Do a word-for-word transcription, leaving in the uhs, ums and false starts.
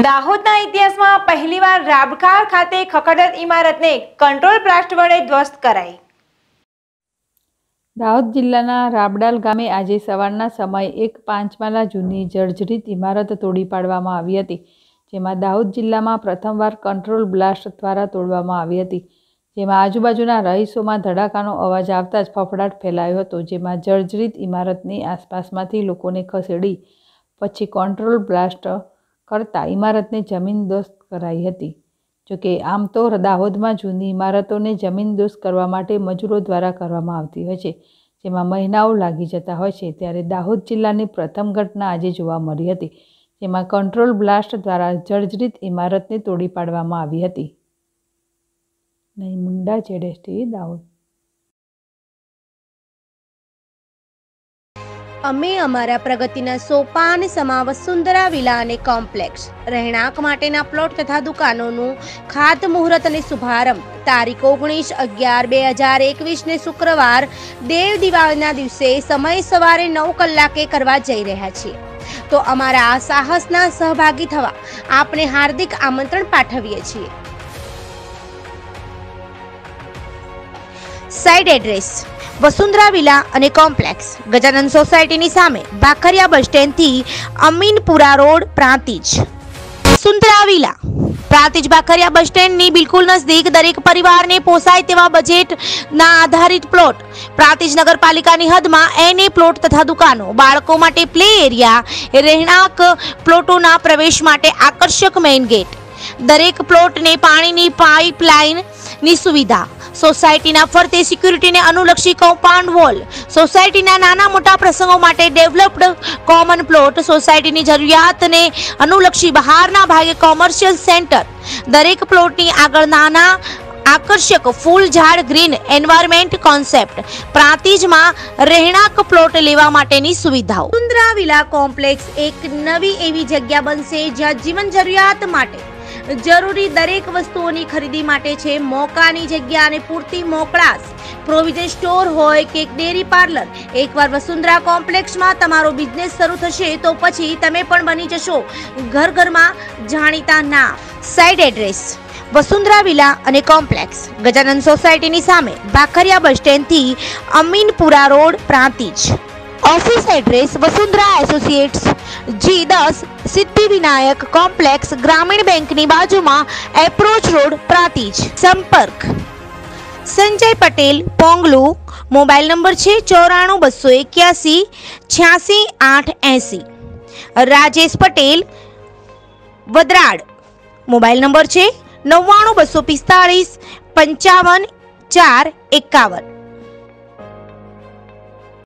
દાહોદના ઇતિહાસમાં પહેલીવાર રાબખાર ખાતે ખખડત ઇમારતને કંટ્રોલ બ્લાસ્ટ વડે ધ્વસ્ત કરાઈ। દાહોદ જિલ્લાના રાબડાલ ગામે આજે સવારના સમયે એક પાંચ માલા જૂની જર્જરિત ઇમારત તોડી પાડવામાં આવી હતી, જેમાં દાહોદ જિલ્લામાં પ્રથમવાર કંટ્રોલ બ્લાસ્ટ દ્વારા તોડવામાં આવી હતી, જેમાં આજુબાજુના રહીશોમાં ધડાકાનો અવાજ આવતા જ ફફડાટ ફેલાયો હતો, જેમાં જર્જરિત ઇમારતની આસપાસમાંથી લોકોને ખસેડી પછી કંટ્રોલ બ્લાસ્ટ કરતા ઇમારતને જમીનદોસ્ત કરાઈ હતી। જોકે આમ તો દાહોદમાં જૂની ઇમારતોને જમીનદોસ્ત કરવા માટે મજૂરો દ્વારા કરવામાં આવતી હોય છે, જેમાં મહિનાઓ લાગી જતા હોય છે। ત્યારે દાહોદ જિલ્લાની પ્રથમ ઘટના આજે જોવા મળી હતી, જેમાં કંટ્રોલ બ્લાસ્ટ દ્વારા જર્જરિત ઇમારતને તોડી પાડવામાં આવી હતી। નહીં મુંડા જેડેસટી દાહોદ। અમે અમારા પ્રગતિના સોપાન સમા વસુંધરા વિલા અને કોમ્પ્લેક્સ રહેણાંક માટેના પ્લોટ તથા દુકાનોનું ખાતમુહૂર્ત અને શુભારંભ તારીખ ઓગણીસ અગિયાર બે હજાર એકવીસ ને શુક્રવાર દેવ દિવાળીના દિવસે સમય સવારે નવ કલાકે કરવા જઈ રહ્યા છીએ। તો અમારા આ સાહસના સહભાગી થવા આપને હાર્દિક આમંત્રણ પાઠવીએ છીએ। સાઇટ એડ્રેસ વસુંધરા વિલા અને કોમ્પ્લેક્સ, ગજાનંદ સોસાયટીની સામે, ભાખરિયા બસ સ્ટેન્ડથી Aminpura road, Prantij. Vasundhara villa Prantij Bhakhariya bus સ્ટેન્ડની બિલકુલ નજદીક દરેક પરિવારને પોસાય તેવા બજેટના આધારિત પ્લોટ, પ્રાંતિજ નગરપાલિકાની હદમાં એને પ્લોટ તથા દુકાનો, બાળકો માટે પ્લે એરિયા, રહેણાંક પ્લોટોના પ્રવેશ માટે આકર્ષક મેઇન ગેટ, દરેક પ્લોટને પાણીની પાઇપલાઇનની સુવિધા, સોસાયટીના ફરતે સિક્યુરિટીને અનુલક્ષી કમ્પાઉન્ડ વોલ, સોસાયટીના નાના મોટા પ્રસંગો માટે ડેવલપ્ડ કોમન પ્લોટ, સોસાયટીની જરૂરિયાતને અનુલક્ષી બહારના ભાગે કોમર્શિયલ સેન્ટર, દરેક પ્લોટની આગળ નાના આકર્ષક ફૂલ ઝાડ ગ્રીન એન્વાયરમેન્ટ કોન્સેપ્ટ, પ્રાંતિજમાં રહેણાંક પ્લોટ લેવા માટેની સુવિધાઓ। વસુંધરા વિલા કોમ્પ્લેક્સ એક નવી એવી જગ્યા બનશે જ્યાં જીવન જરૂરિયાત માટે જરૂરી દરેક વસ્તુઓની ખરીદી માટે છે મોકાની જગ્યા અને પૂરતી મોકળાશ, પ્રોવિઝન સ્ટોર હોય કે ડેરી પાર્લર। એકવાર વસુંધરા કોમ્પ્લેક્સમાં તમારો બિઝનેસ શરૂ થશે તો પછી તમે પણ બની જશો ઘર ઘરમાં જાણીતા નામ। સાઇટ એડ્રેસ વસુંધરા વિલા અને કોમ્પ્લેક્સ, ગજાનંદ સોસાયટીની સામે, ભાખરિયા બસ સ્ટેન્ડથી Aminpura road, Prantij. Office address Vasundhara associates, G દસ, સિદ્ધિ વિનાયક કોમ્પ્લેક્સ, ગ્રામીણ બેંકની બાજુમાં, એપ્રોચ રોડ, પ્રાંતિજ। સંપર્ક સંજય પટેલ, પોંગલુ, મોબાઈલ નંબર છે ચોરાણું બસો એક્યાસી છ્યાસી આઠ એસી। રાજેશ પટેલ, વદરાડ, મોબાઈલ નંબર છે નવ્વાણું બસો પિસ્તાળીસ પંચાવન ચાર એકાવન।